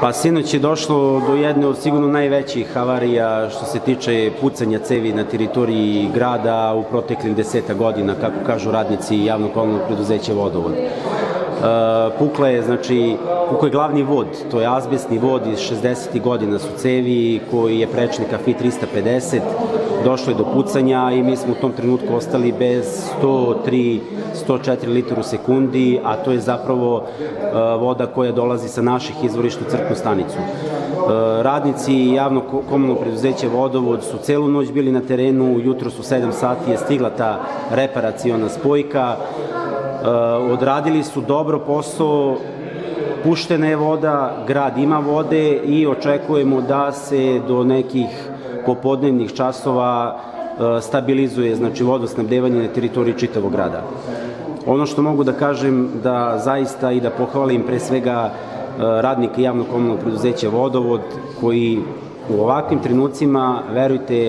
Pa sinoć je došlo do jedne od sigurno najvećih havarija što se tiče pucanja cevi na teritoriji grada u proteklih 10 godina, kako kažu radnici javnog komunalnog preduzeća Vodovod. Pukao je glavni vod, to je azbestni vod iz 60. godina su cevi koji je prečnika FI 350, došlo je do pucanja i mi smo u tom trenutku ostali bez 104 litara u sekundi, a to je zapravo voda koja dolazi sa naših izvorišta u crpnu stanicu. Radnici javnog komunalnog preduzeća Vodovod su celu noć bili na terenu, jutros u 7 sati je stigla ta reparaciona spojka, odradili su dobro posao, puštena je voda, grad ima vode i očekujemo da se do nekih popodnevnih časova stabilizuje vodosnabdevanje na teritoriji čitavog grada. Ono što mogu da kažem da zaista i da pohvalim pre svega radnike javnog komunalnog preduzeća Vodovod koji u ovakvim trenucima, verujte,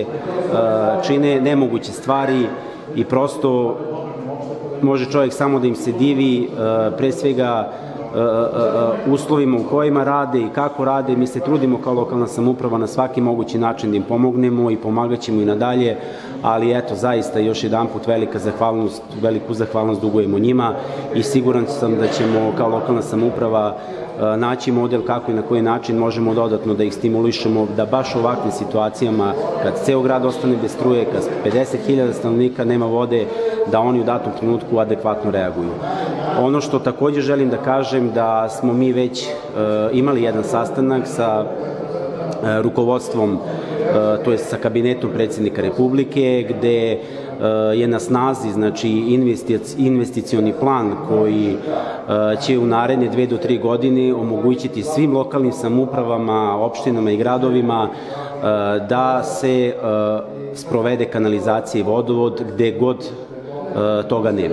čine nemoguće stvari i prosto može čovjek samo da im se divi, pre svega uslovima u kojima rade i kako rade. Mi se trudimo kao lokalna samouprava na svaki mogući način da im pomognemo i pomagaćemo i nadalje, ali eto, zaista još jedanput veliku zahvalnost dugujemo njima i siguran sam da ćemo kao lokalna samouprava naći model kako i na koji način možemo dodatno da ih stimulišemo da baš u ovakvim situacijama, kad ceo grad ostane bez struje, kad 50.000 stanovnika nema vode, da oni u datom trenutku adekvatno reaguju. Ono što takođe želim da kažem da smo mi već imali jedan sastanak sa rukovodstvom, to je sa kabinetom predsjednika Republike, gde je na snazi investicioni plan koji će u naredne 2 do 3 godine omogućiti svim lokalnim samoupravama, opštinama i gradovima da se sprovede kanalizacija i vodovod gde god toga nema.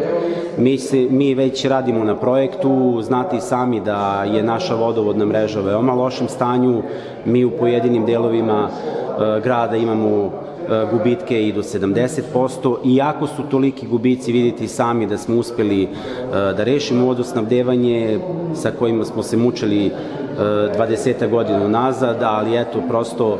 Mi već radimo na projektu, znate i sami da je naša vodovodna mreža u veoma lošem stanju, mi u pojedinim delovima grada imamo gubitke i do 70%, iako su toliki gubici, vidite i sami da smo uspeli da rešimo vodosnabdevanje sa kojima smo se mučili 20 godina nazad, ali eto, prosto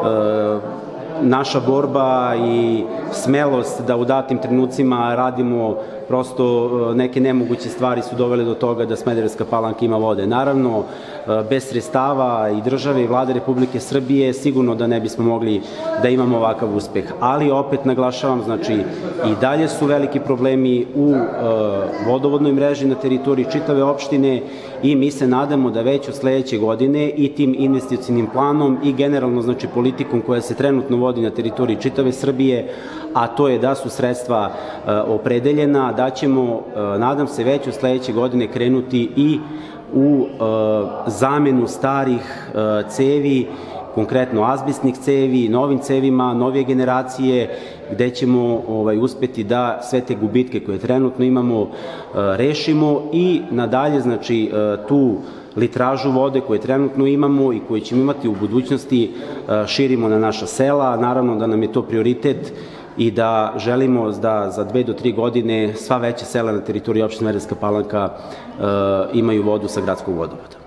naša borba i smelost da u datim trenucima radimo prosto neke nemoguće stvari su dovele do toga da Smederevska Palanka ima vode. Naravno, bez sredstava i države i Vlade Republike Srbije sigurno da ne bismo mogli da imamo ovakav uspeh. Ali opet naglašavam, i dalje su veliki problemi u vodovodnoj mreži na teritoriji čitave opštine i mi se nadamo da već od sledeće godine i tim investicionim planom i generalno politikom koja se trenutno vodi na teritoriji čitave Srbije, a to je da su sredstva opredeljena, da ćemo, nadam se, već od sledeće godine krenuti i u zamenu starih cevi, konkretno azbestnih cevi, novim cevima, novije generacije, gde ćemo uspeti da sve te gubitke koje trenutno imamo rešimo i nadalje, tu litražu vode koje trenutno imamo i koje ćemo imati u budućnosti širimo na naša sela. Naravno da nam je to prioritet i da želimo da za 2 do 3 godine sva veća sela na teritoriji opštine Smederevska Palanka imaju vodu sa gradskog vodovoda.